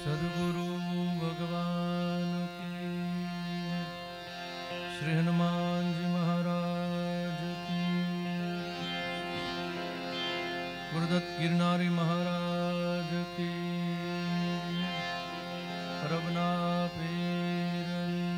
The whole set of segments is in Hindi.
सद्गुरु भगवान की, श्री हनुमान जी महाराज की, गुरुदत्त गिरनारी महाराज की, रबना पीर,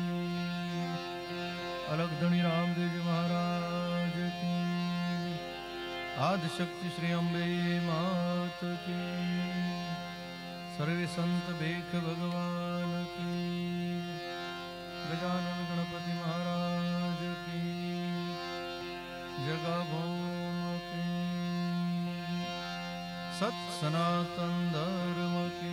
अलगधनी रामदेव जी महाराज की, आदिशक्ति श्री अम्बे मात की, सर्वे संत भेख भगवान की, गजानन गणपति महाराज की, जगा भौम की, सत सनातन धर्म की।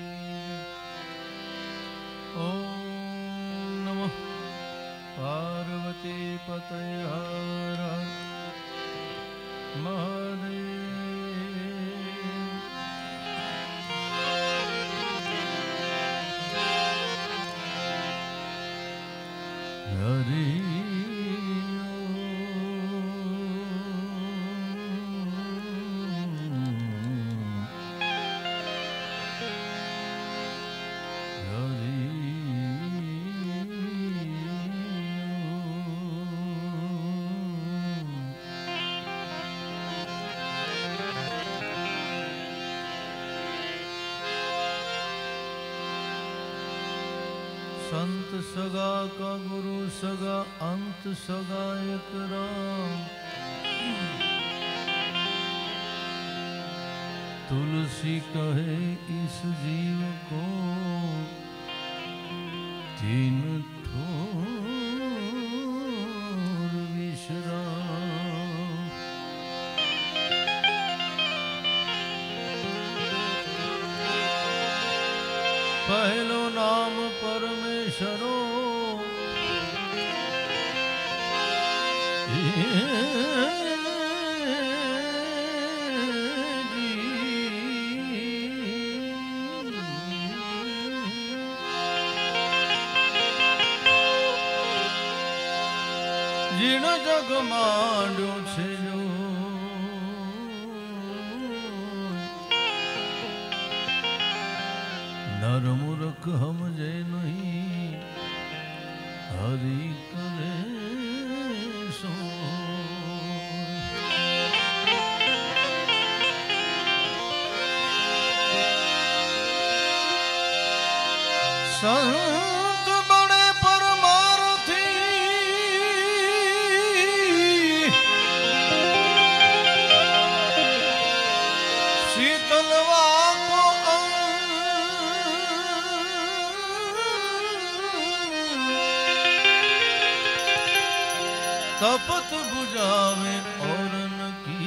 ओम नमः पार्वती पतये हर हर महादेव। हरि संत सगा का गुरु सगा अंत सगा एक राम। तुलसी कहे इस जीव को तीन ठोर विश्राम। पहलो नाम परमेश्वरो जिन जग मांड्यो छे जो नर मूर्ख हमजे नहीं हरि करे सो। संत बड़े परमार्थी शीतलवा को तपत बुझावे और न की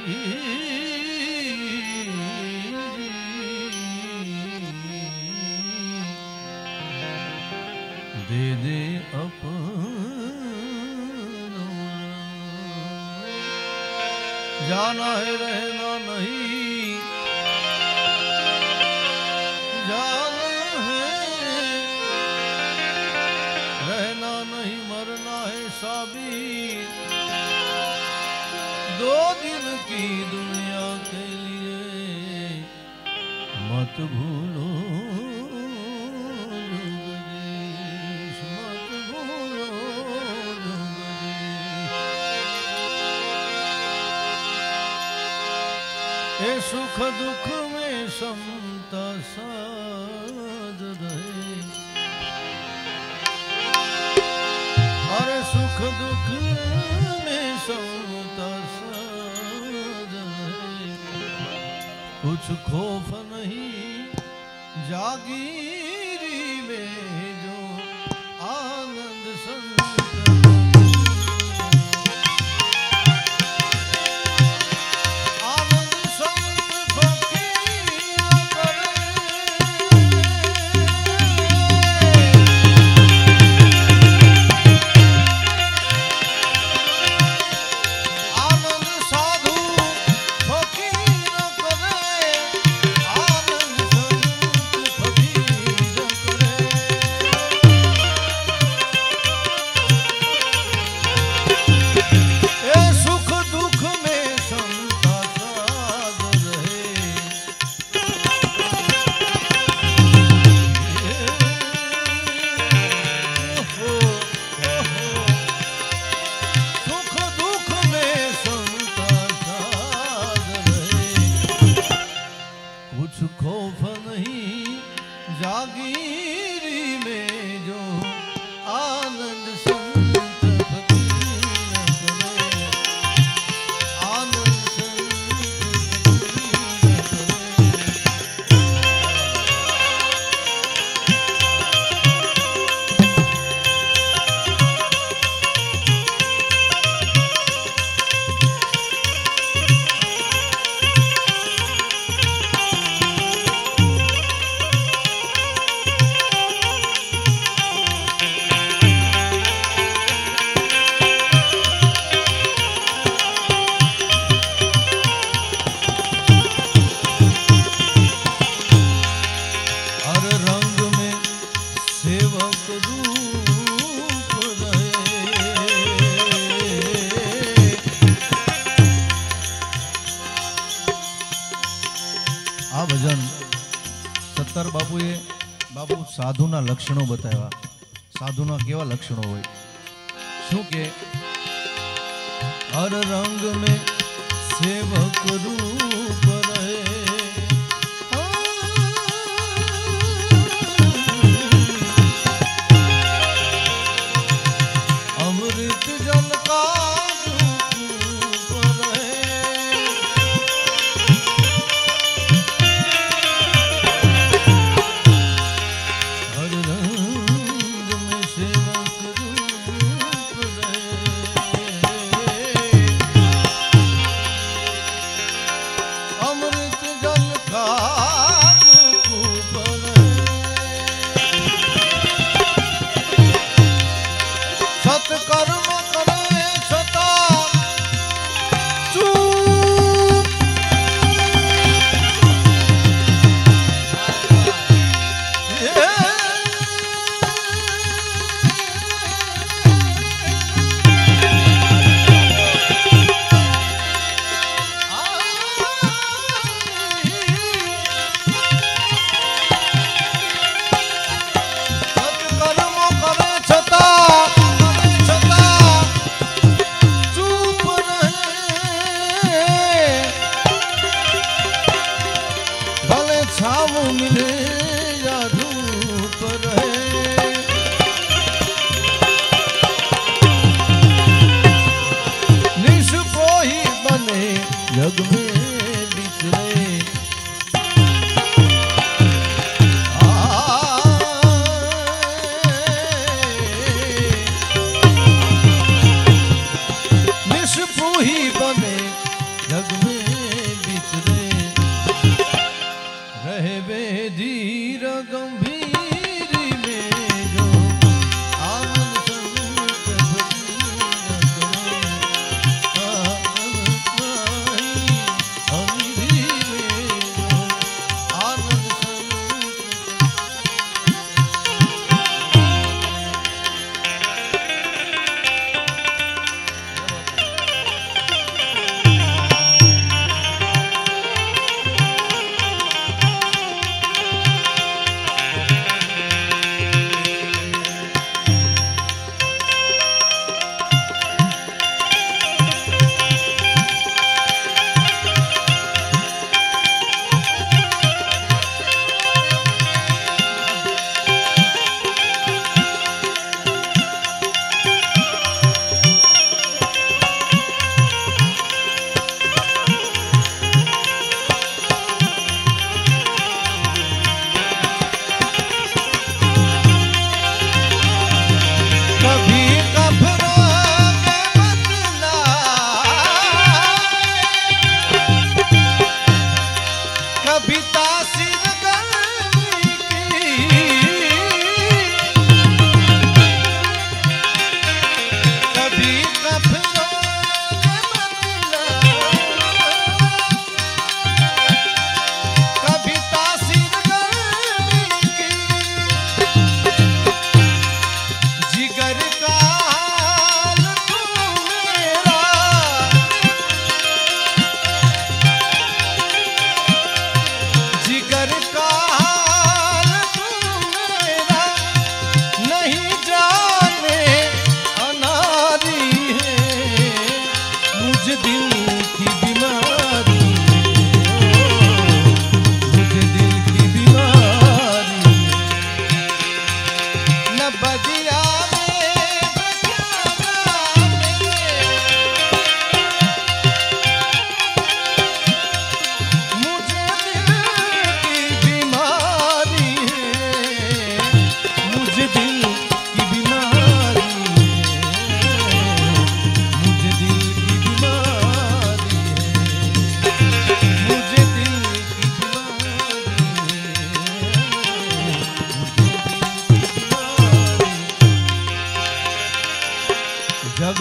दे दे अपना। जाना है रहना नहीं, जाना है रहना नहीं, मरना है साबित। दो दिन की दुनिया के लिए मत भूलो जगदीश, मत भूलो जगदीश। ए सुख दुख में समता साध रहे, अरे सुख दुख में समता साध रहे। कुछ खौफ नहीं जागीरी में जो आनंद संत। जागीरी में जो आनंद संत फकीर करे, आनंद संत फकीर साधुना लक्षणों बताया। साधुना केवा लक्षणों होय शू के हर रंग में सेवक रूप रहे, अमृत जल का जग में बिसरे, निष्प्रु ही बने जग में बिसरे, रहे वे धीर गंभीर में जो आनंद संत फकीर करे,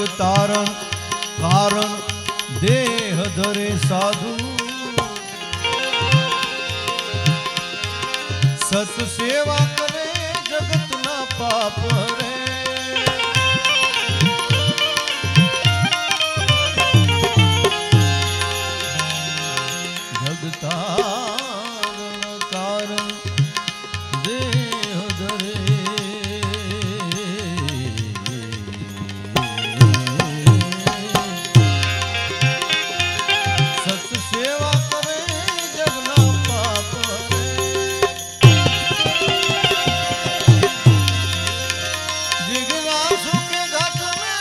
तारण कारण देह धरे साधु सत सेवा करे जगत ना पाप हरे जगतारण कारण देह धरे सत सेवा करे जग ना पाप हरे जिज्ञासु के घट में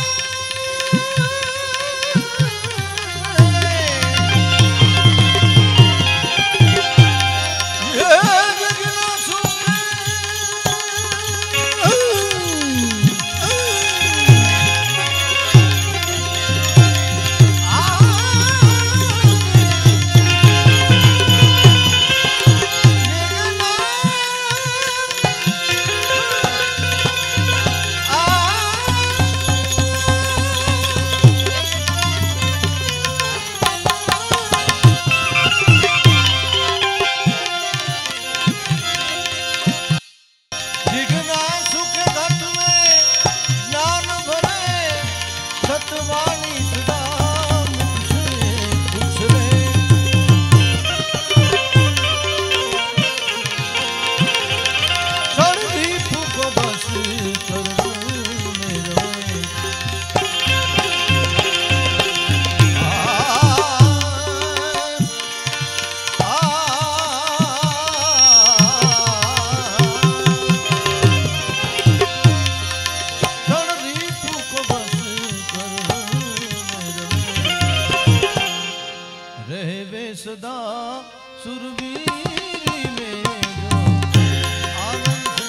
सदा सुरवीरी में जो आनंद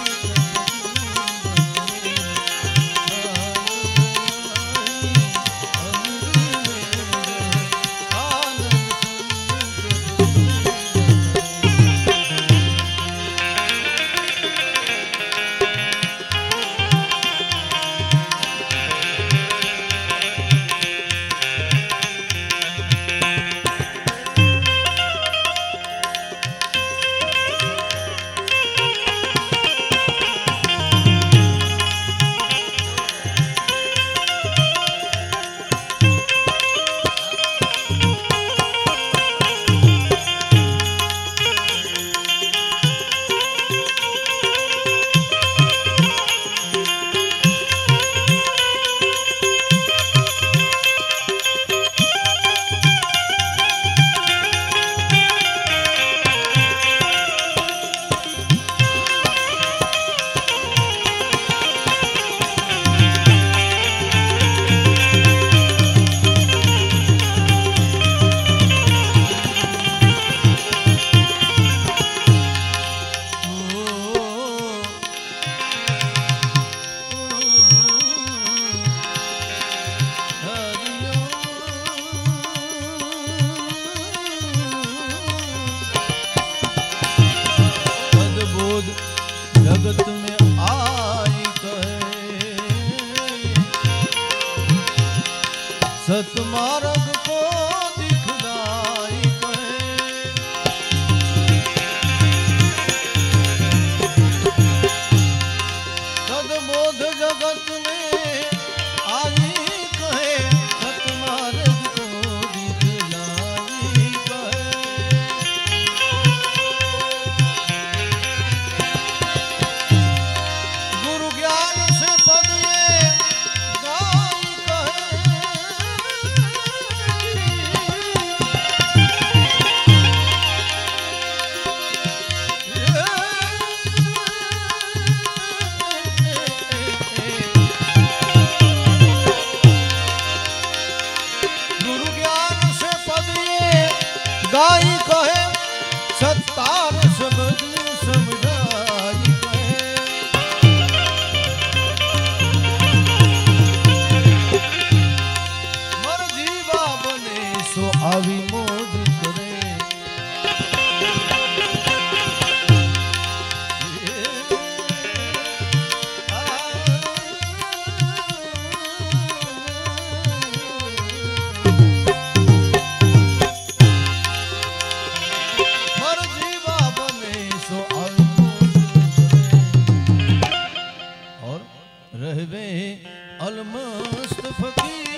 जगत में आई कहे सतमार्ग को दिखलाई कहे सदबोध जगत में आई कहे सतमार्ग को दिखलाई कहे कहवे अलमस्त फकीर।